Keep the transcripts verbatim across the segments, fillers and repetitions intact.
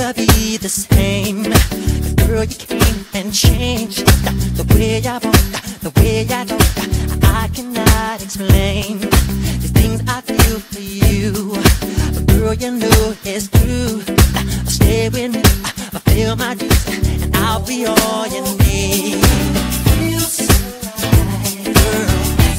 never be the same. Girl, you came and changed the way I walk, the way I talk. I cannot explain the things I feel for you. But girl, you know it's true. Stay with me, fulfill my dues, and I'll be all you need. Feels so right, girl.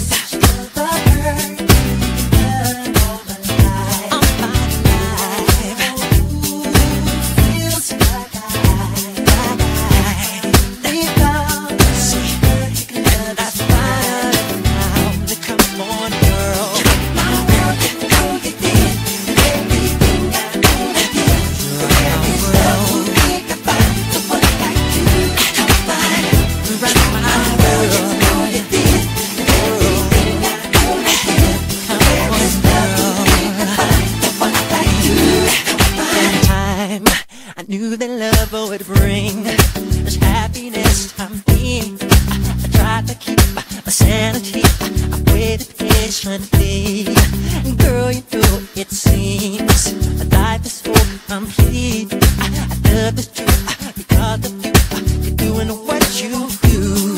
I knew that love would bring this happiness I'm in. I tried to keep my sanity, I waited patiently. Girl, you know it seems life is so complete. I, I love this truth because of you. You're doing what you do.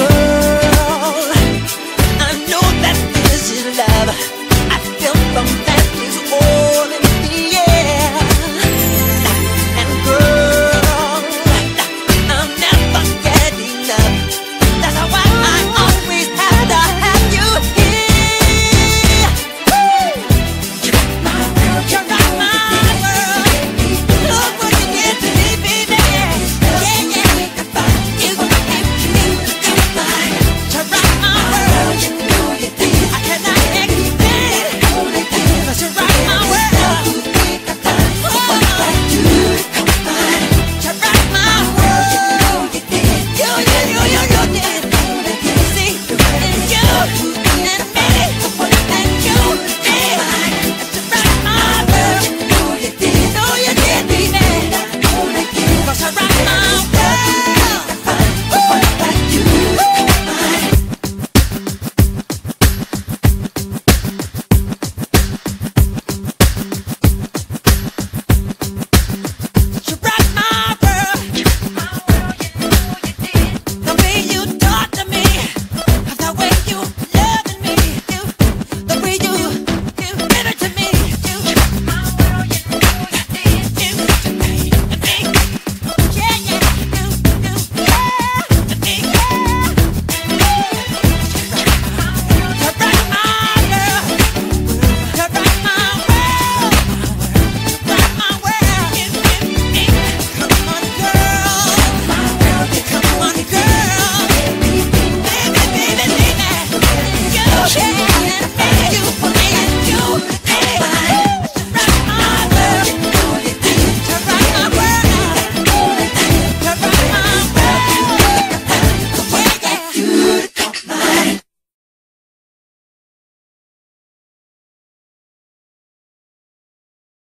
I know that this is love. I feel from